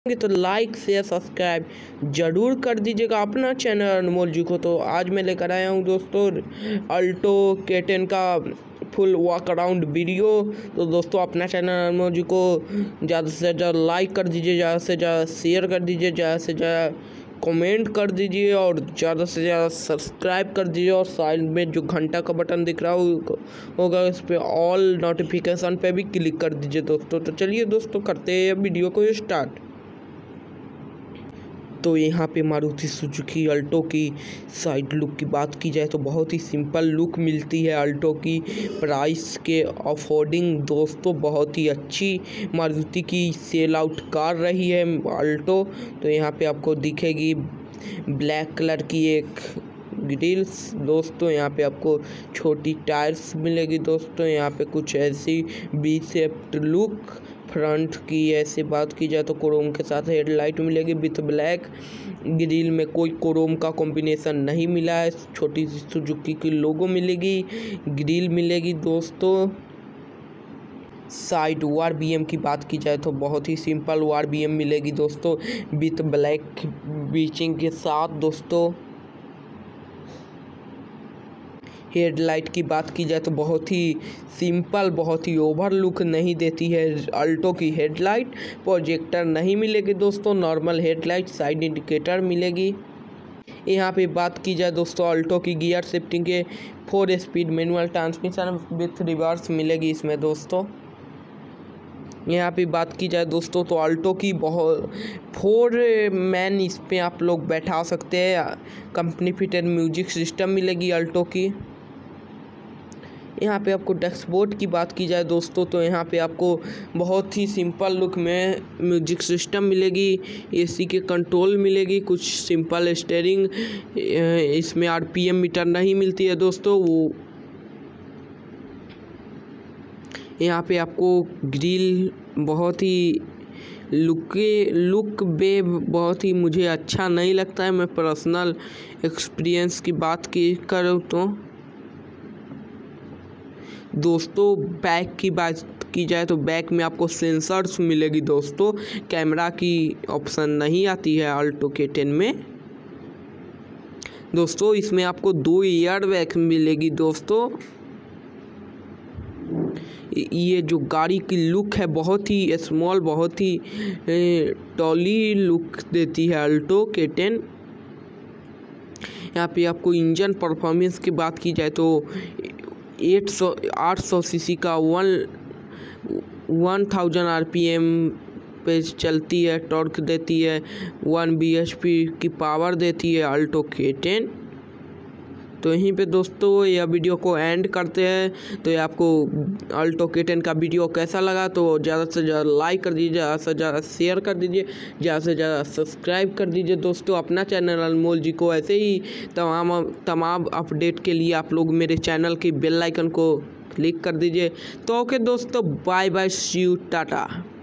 तो like share subscribe जरूर कर दीजिएगा अपना चैनल अनमोल जी को। तो आज मैं लेकर आया हूँ दोस्तों अल्टो K10 का फुल वॉक अराउंड वीडियो। तो दोस्तों अपना चैनल अनमोल जी को ज़्यादा से ज़्यादा लाइक कर दीजिए, ज़्यादा से ज़्यादा शेयर कर दीजिए, ज़्यादा से ज़्यादा कमेंट कर दीजिए और ज़्यादा से ज़्यादा सब्सक्राइब कर दीजिए। और साइड में जो घंटा का बटन दिख रहा होगा उस पर ऑल नोटिफिकेशन पे भी क्लिक कर दीजिए दोस्तों। तो चलिए दोस्तों करते हैं वीडियो को स्टार्ट। तो यहाँ पे मारुति सुजुकी अल्टो की साइड लुक की बात की जाए तो बहुत ही सिंपल लुक मिलती है अल्टो की। प्राइस के अफोर्डिंग दोस्तों बहुत ही अच्छी मारुति की सेल आउट कार रही है अल्टो। तो यहाँ पे आपको दिखेगी ब्लैक कलर की एक ग्रिल्स दोस्तों। यहाँ पे आपको छोटी टायर्स मिलेगी दोस्तों। यहाँ पे कुछ ऐसी बी शेप्ड लुक फ्रंट की ऐसे बात की जाए तो क्रोम के साथ हेडलाइट मिलेगी विथ ब्लैक ग्रिल में कोई क्रोम का कॉम्बिनेशन नहीं मिला है। छोटी सी सुजुकी की लोगो मिलेगी, ग्रिल मिलेगी दोस्तों। साइड ORBM की बात की जाए तो बहुत ही सिंपल ORBM मिलेगी दोस्तों विथ ब्लैक बीचिंग के साथ दोस्तों। हेडलाइट की बात की जाए तो बहुत ही सिंपल, बहुत ही ओवर लुक नहीं देती है अल्टो की हेडलाइट। प्रोजेक्टर नहीं मिलेगी दोस्तों, नॉर्मल हेडलाइट साइड इंडिकेटर मिलेगी। यहाँ पे बात की जाए दोस्तों अल्टो की गियर शिफ्टिंग के 4 speed manual transmission with reverse मिलेगी इसमें दोस्तों। यहाँ पे बात की जाए दोस्तों तो अल्टो की बहुत 4 मैन इस पे आप लोग बैठा सकते हैं। कंपनी फिटेड म्यूजिक सिस्टम मिलेगी अल्टो की। यहाँ पे आपको डैशबोर्ड की बात की जाए दोस्तों तो यहाँ पे आपको बहुत ही सिंपल लुक में म्यूजिक सिस्टम मिलेगी, AC के कंट्रोल मिलेगी, कुछ सिंपल स्टीयरिंग। इसमें RPM मीटर नहीं मिलती है दोस्तों। वो यहाँ पे आपको ग्रिल बहुत ही लुक बे बहुत ही मुझे अच्छा नहीं लगता है। मैं पर्सनल एक्सपीरियंस की बात करूँ तो दोस्तों बैक की बात की जाए तो बैक में आपको सेंसर्स मिलेगी दोस्तों। कैमरा की ऑप्शन नहीं आती है अल्टो K10 में दोस्तों। इसमें आपको 2 एयर बैग मिलेगी दोस्तों। ये जो गाड़ी की लुक है बहुत ही स्मॉल, बहुत ही टॉली लुक देती है अल्टो K10। यहाँ पे आपको इंजन परफॉर्मेंस की बात की जाए तो 800 सीसी का 1000 RPM पे चलती है, टॉर्क देती है, 1 bhp की पावर देती है अल्टो K10। तो यहीं पे दोस्तों यह वीडियो को एंड करते हैं। तो ये आपको अल्टो K10 का वीडियो कैसा लगा तो ज़्यादा से ज़्यादा लाइक कर दीजिए, ज़्यादा से ज़्यादा शेयर कर दीजिए, ज़्यादा से ज़्यादा सब्सक्राइब कर दीजिए दोस्तों अपना चैनल अनमोल जी को। ऐसे ही तमाम अपडेट के लिए आप लोग मेरे चैनल की बेल आइकन को क्लिक कर दीजिए। तो ओके दोस्तों, bye bye, see you, Tata.